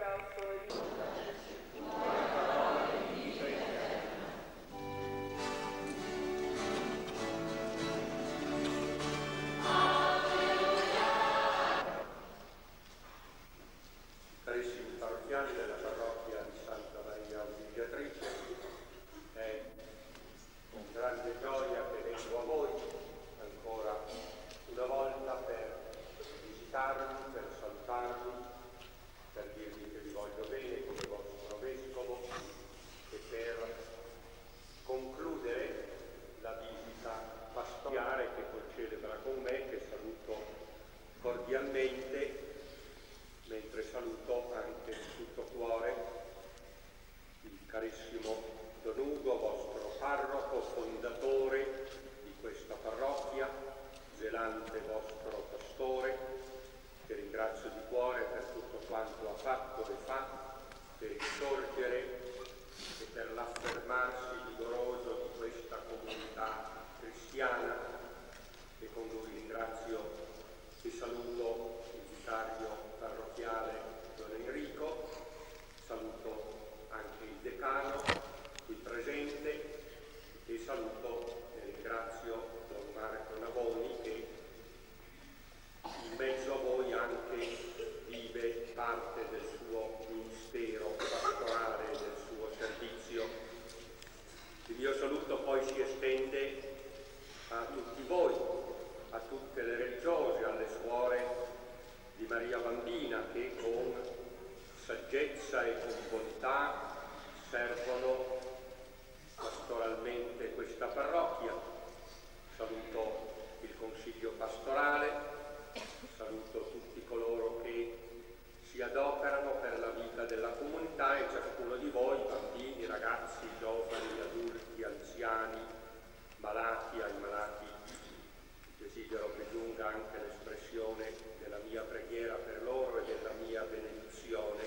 Carissimi parrocchiani della parrocchia di Santa Maria Ausiliatrice, è con grande gioia che vengo a voi ancora una volta per visitarvi, per salutarvi, per dirvi che vi voglio bene come vostro vescovo e per concludere la visita pastorale che celebra con me, che saluto cordialmente, mentre saluto anche di tutto cuore il carissimo Don Ugo, vostro parroco, fondatore di questa parrocchia, zelante vostro pastore, che ringrazio di cuore per tutto quanto ha fatto e fa per il sorgere e per l'affermarsi vigoroso di questa comunità cristiana, e con lui ringrazio e saluto il vicario parrocchiale Don Enrico, saluto anche il decano qui presente e saluto e ringrazio Don Marco Navoni, che in mezzo a voi anche vive parte del suo ministero pastorale, del suo servizio. Il mio saluto poi si estende a tutti voi, a tutte le religiose, alle suore di Maria Bambina, che con saggezza e con bontà servono pastoralmente questa parrocchia. Saluto il consiglio pastorale, saluto tutti coloro che si adoperano per la vita della comunità e ciascuno di voi, bambini, ragazzi, giovani, adulti, anziani, malati, ai malati. Desidero che giunga anche l'espressione della mia preghiera per loro e della mia benedizione.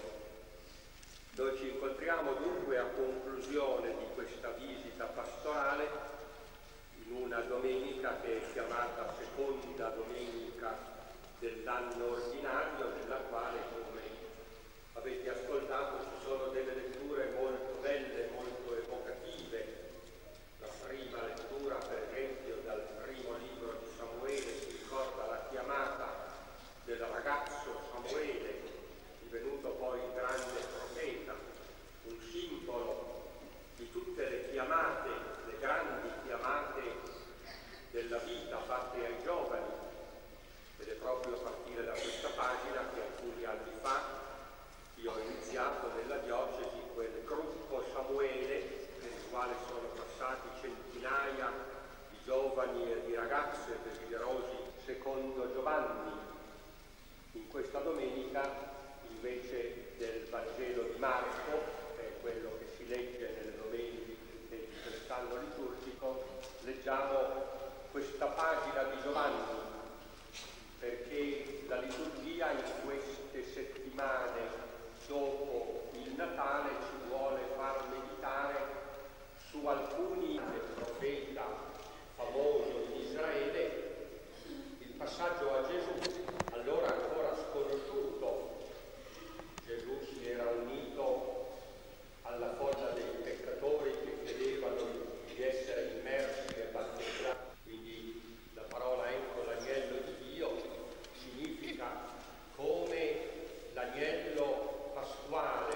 Noi ci incontriamo dunque a conclusione di questa visita pastorale in una domenica che è chiamata seconda domenica dell'anno ordinario, nella quale, come avete ascoltato, ci sono delle letture molto belle, molto evocative. La prima lettura, per esempio, dal primo libro di Samuele, si ricorda la chiamata del ragazzo Samuele, divenuto poi grande profeta, un simbolo di tutte le chiamate, le grandi chiamate della vita fatte ai giovani. Ed è proprio a partire da questa pagina che alcuni anni fa io ho iniziato nella diocesi quel gruppo Samuele, nel quale sono passati centinaia di giovani e di ragazze desiderosi secondo Giovanni. In questa domenica, invece del Vangelo di Marco, che è quello che si legge nelle domeniche dell'anno liturgico, leggiamo questa pagina di Giovanni, perché la liturgia in queste settimane dopo il Natale ci vuole far meditare su alcuni del profeta famoso in Israele, il passaggio a Gesù, allora ancora sconosciuto. Gesù si era unito alla folla dei peccatori che chiedevano di essere immersi e battezzati. Quindi la parola ecco l'agnello di Dio significa come l'agnello pasquale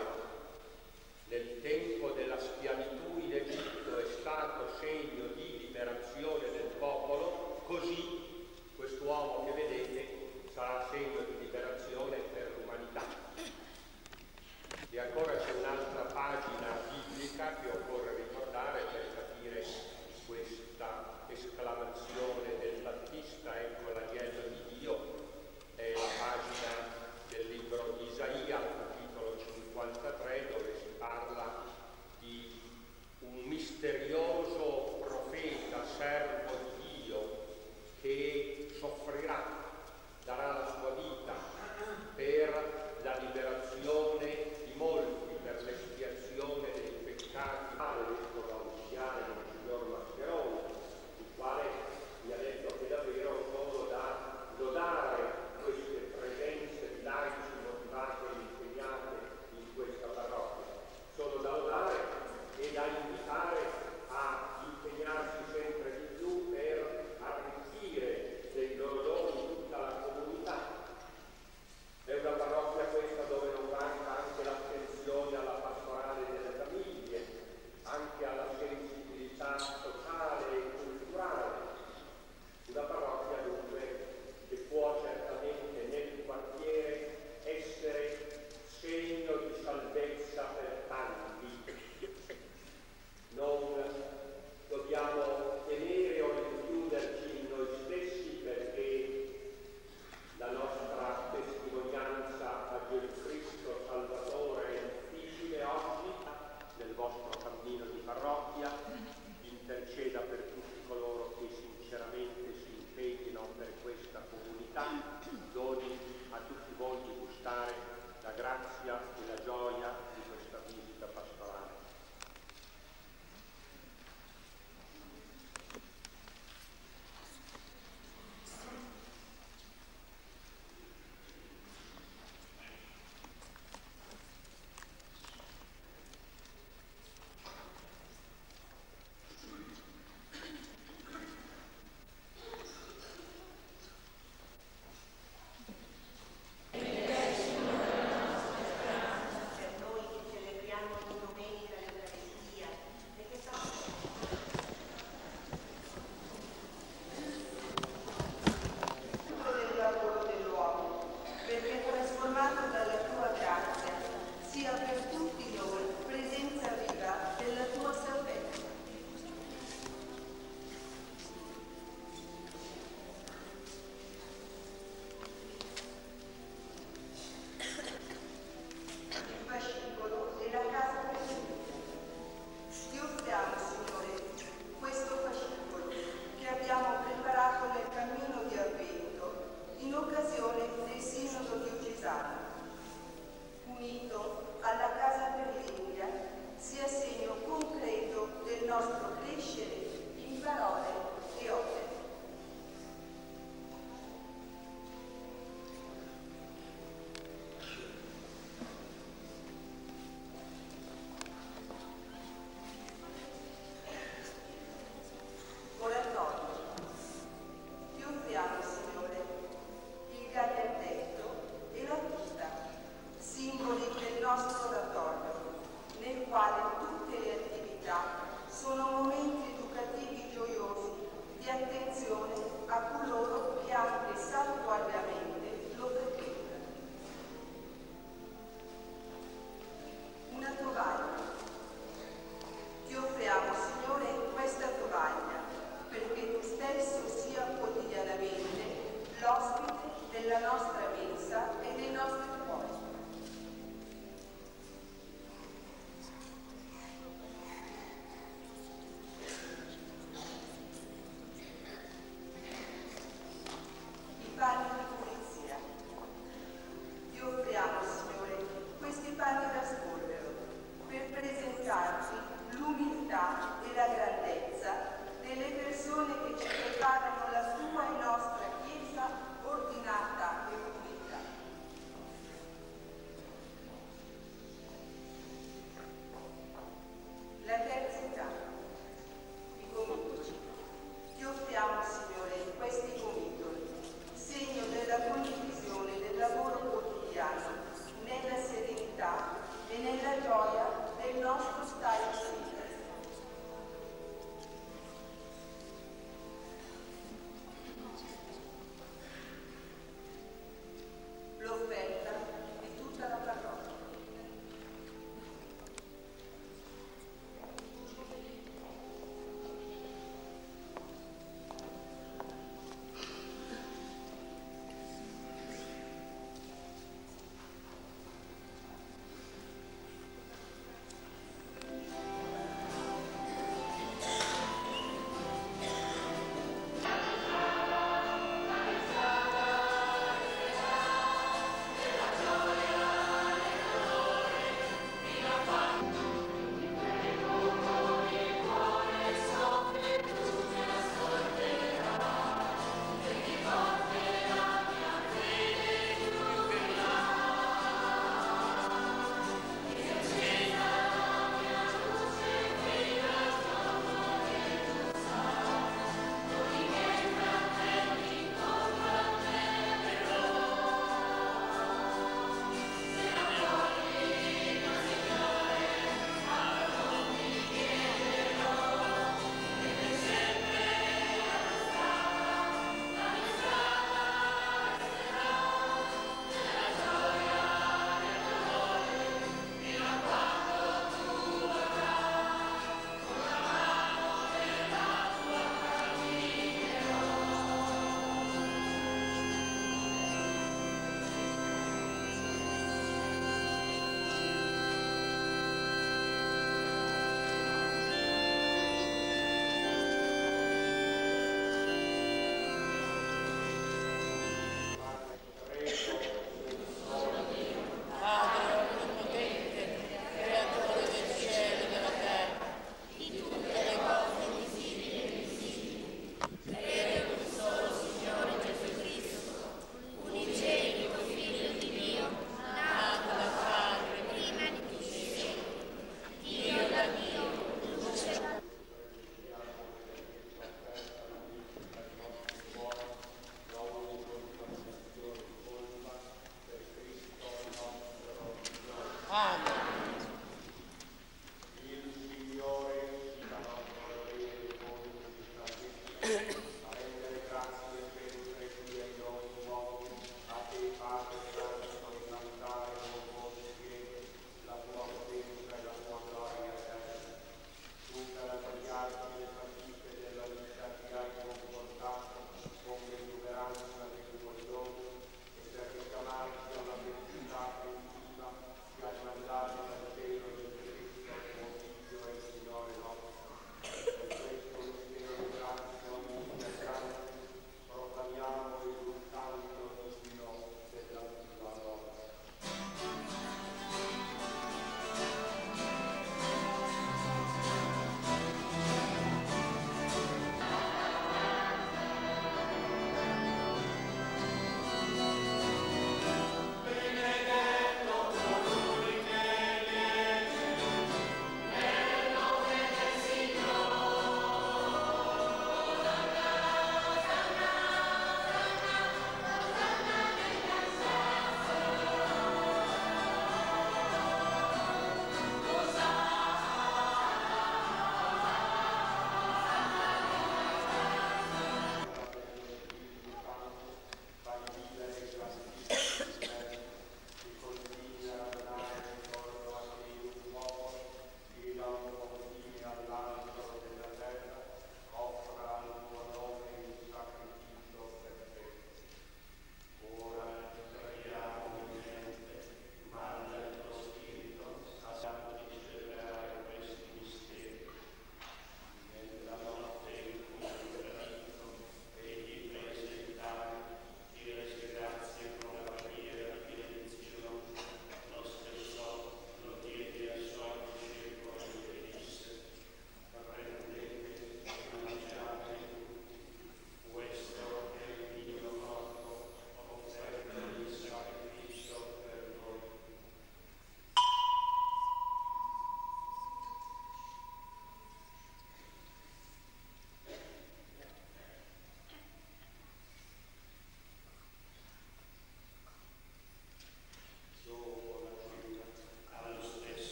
nel tempo della schiavitù in Egitto è stato segno di liberazione del popolo, così quest'uomo che vedete sarà segno di liberazione per l'umanità. E ancora c'è un'altra pagina biblica che occorre ricordare per capire questa esclamazione del Battista, ecco l'agnello di Dio, è la pagina del libro di Isaia, capitolo 53, dove si parla di un misterioso profeta, servo di Dio, che soffrirà, darà la sua vita per la liberazione di molti, e la gioia di questa visita pastorale.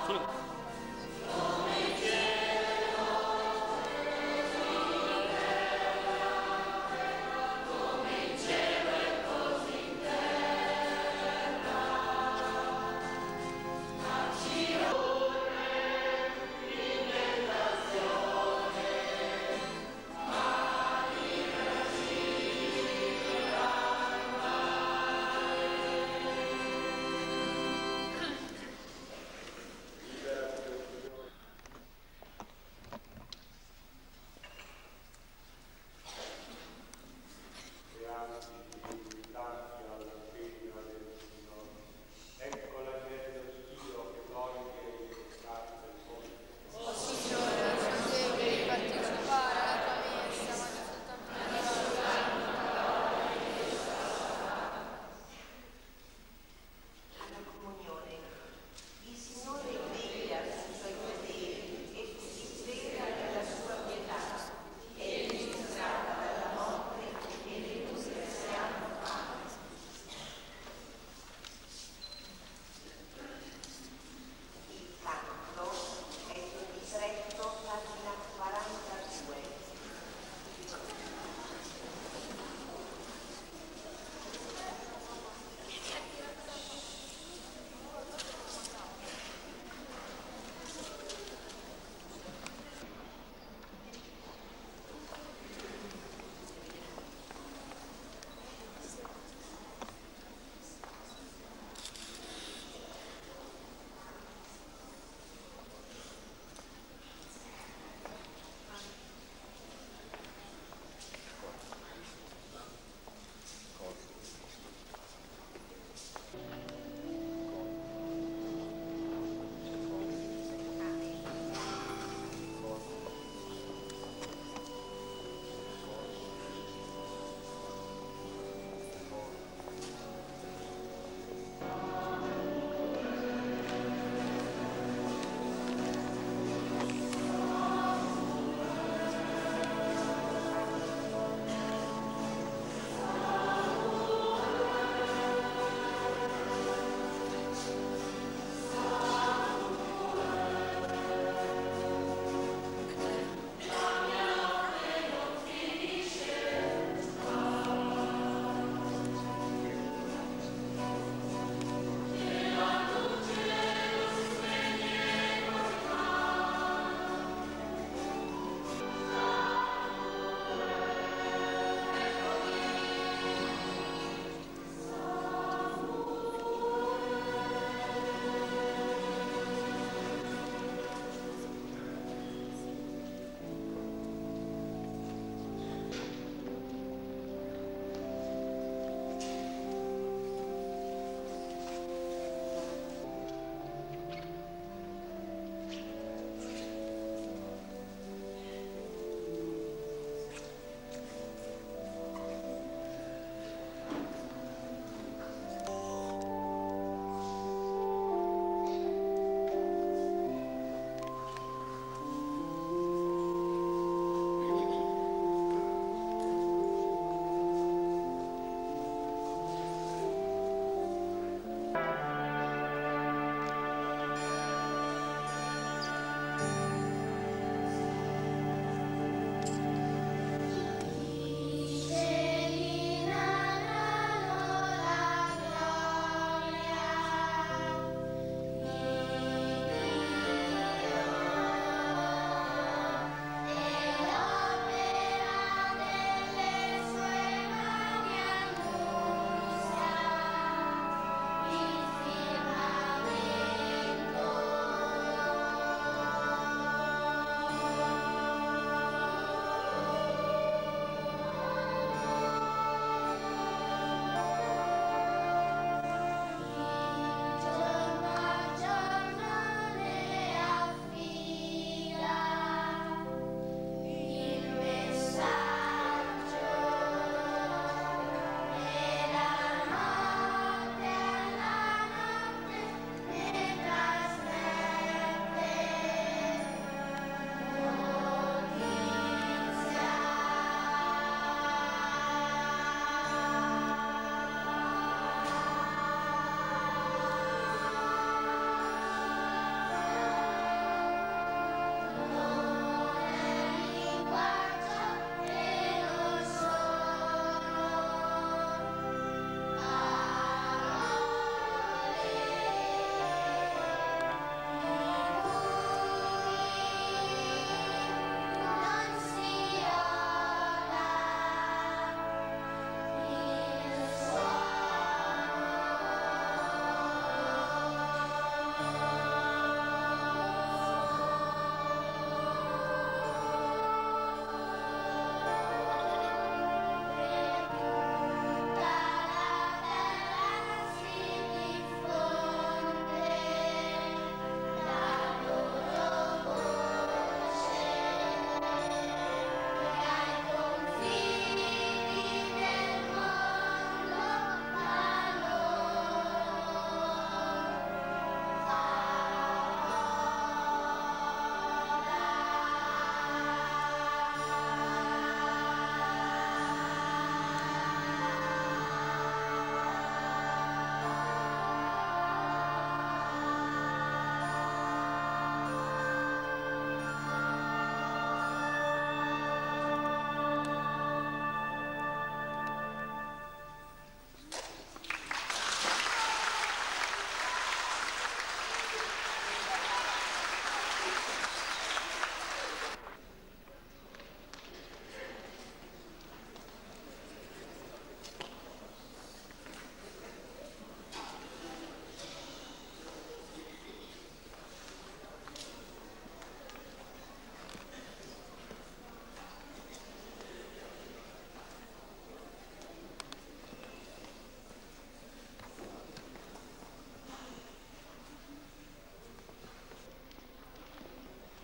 Libera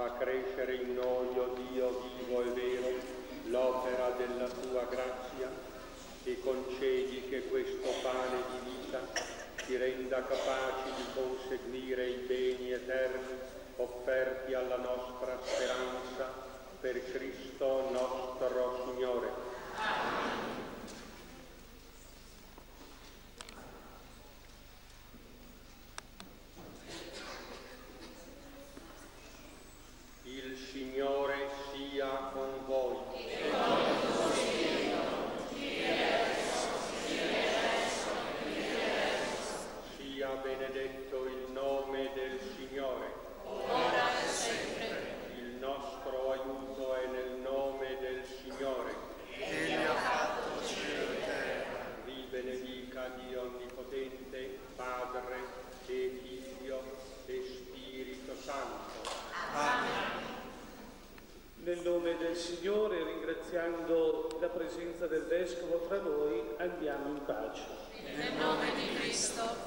Fa crescere in noi, o Dio vivo e vero, l'opera della tua grazia e concedi che questo pane di vita ci renda capaci di conseguire i beni eterni offerti alla nostra speranza per Cristo nostro Signore. Il Signore sia con voi. Sia benedetto il nome del Signore. Ora e sempre. Il nostro aiuto è nel nome del Signore. Egli ha fatto cielo e terra. Vi benedica Dio Onnipotente, Padre e Figlio e Spirito Santo. Amen. Nel nome del Signore, ringraziando la presenza del Vescovo tra noi, andiamo in pace. Nel nome di Cristo.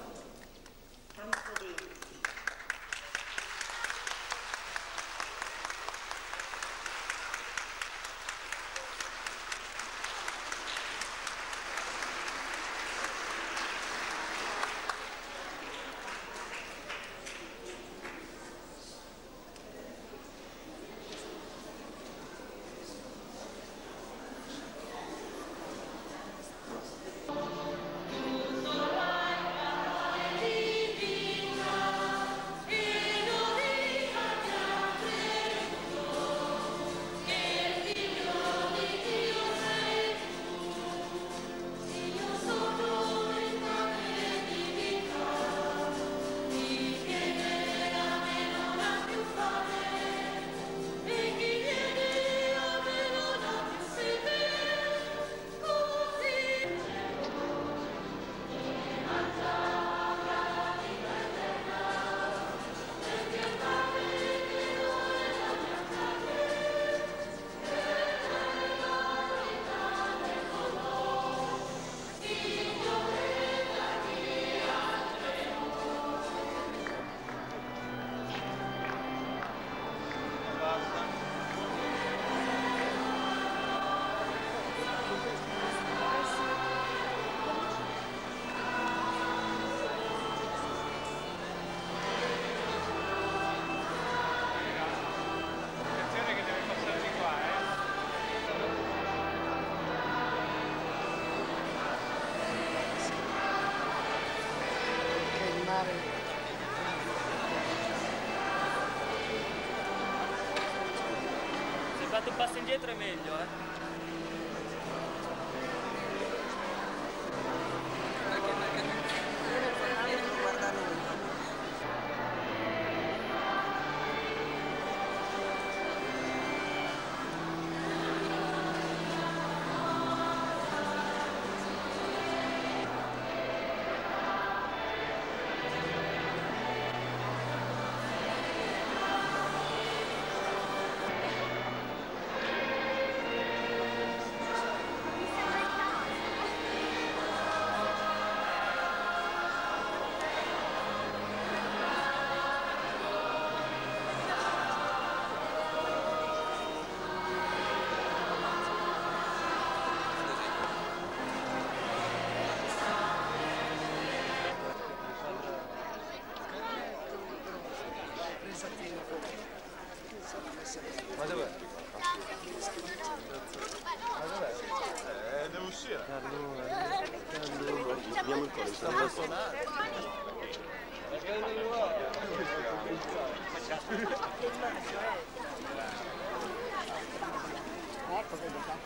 Se fate un passo indietro è meglio, Ma dov'è? Devo uscire. Abbiamo il codice. Sta per suonare. Ecco, vedo qua.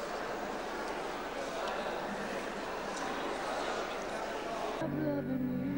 Loving me.